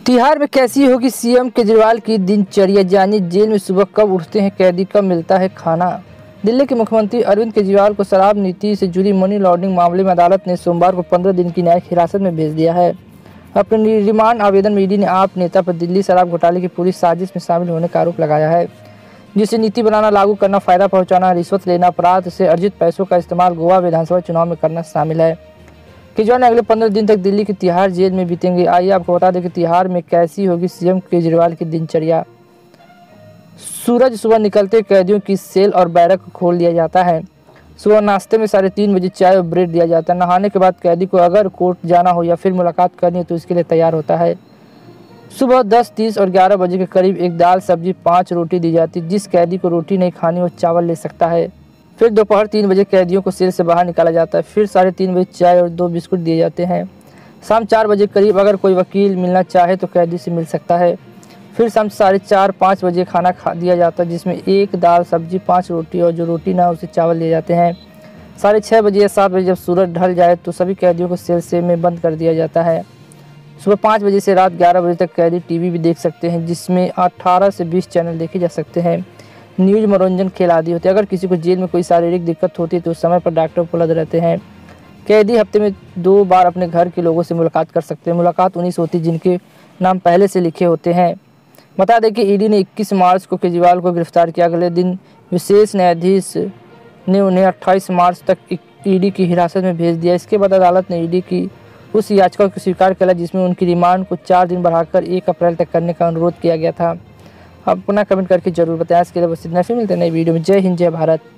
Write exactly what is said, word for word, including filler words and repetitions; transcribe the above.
तिहाड़ में कैसी होगी सीएम केजरीवाल की दिनचर्या, जानिए जेल में सुबह कब उठते हैं कैदी, कब मिलता है खाना। दिल्ली के मुख्यमंत्री अरविंद केजरीवाल को शराब नीति से जुड़ी मनी लॉन्ड्रिंग मामले में अदालत ने सोमवार को पंद्रह दिन की न्यायिक हिरासत में भेज दिया है। अपने रिमांड आवेदन में ईडी ने आप नेता पर दिल्ली शराब घोटाले की पूरी साजिश में शामिल होने का आरोप लगाया है, जिसे नीति बनाना, लागू करना, फायदा पहुंचाना, रिश्वत लेना, अपराध से अर्जित पैसों का इस्तेमाल गोवा विधानसभा चुनाव में करना शामिल है। केजरीवाल ने अगले पंद्रह दिन तक दिल्ली की तिहाड़ जेल में बीतेंगे। आइए आपको बता दें कि तिहाड़ में कैसी होगी सीएम केजरीवाल की दिनचर्या। सूरज सुबह निकलते कैदियों की सेल और बैरक को खोल दिया जाता है। सुबह नाश्ते में साढ़े तीन बजे चाय और ब्रेड दिया जाता है। नहाने के बाद कैदी को अगर कोर्ट जाना हो या फिर मुलाकात करनी हो तो इसके लिए तैयार होता है। सुबह दस तीस और ग्यारह बजे के करीब एक दाल सब्जी पाँच रोटी दी जाती है। जिस कैदी को रोटी नहीं खानी वो चावल ले सकता है। फिर दोपहर तीन बजे कैदियों को सेल से बाहर निकाला जाता है। फिर साढ़े तीन बजे चाय और दो बिस्कुट दिए जाते हैं। शाम चार बजे करीब अगर कोई वकील मिलना चाहे तो कैदी से मिल सकता है। फिर शाम साढ़े चार पाँच बजे खाना खा दिया जाता है, जिसमें एक दाल सब्जी पाँच रोटी और जो रोटी ना उसे चावल दिए जाते हैं। साढ़े छः बजे या सात बजे जब सूरज ढल जाए तो सभी कैदियों को सेल से में बंद कर दिया जाता है। सुबह पाँच बजे से रात ग्यारह बजे तक कैदी टीवी भी देख सकते हैं, जिसमें अठारह से बीस चैनल देखे जा सकते हैं। न्यूज, मनोरंजन, खेल आदि होते हैं। अगर किसी को जेल में कोई शारीरिक दिक्कत होती है तो उस समय पर डॉक्टर उपलब्ध रहते हैं। कैदी हफ्ते में दो बार अपने घर के लोगों से मुलाकात कर सकते हैं। मुलाकात उन्नीस होती है जिनके नाम पहले से लिखे होते हैं। बता दें कि ईडी ने इक्कीस मार्च को केजरीवाल को गिरफ्तार किया। अगले दिन विशेष न्यायाधीश ने उन्हें अट्ठाईस मार्च तक ईडी की हिरासत में भेज दिया। इसके बाद अदालत ने ईडी की उस याचिका को स्वीकार किया जिसमें उनकी रिमांड को चार दिन बढ़ाकर एक अप्रैल तक करने का अनुरोध किया गया था। आप अपना कमेंट करके जरूर बताएं। इसके लिए बस इतना, फिर मिलते हैं नई वीडियो में। जय हिंद, जय भारत।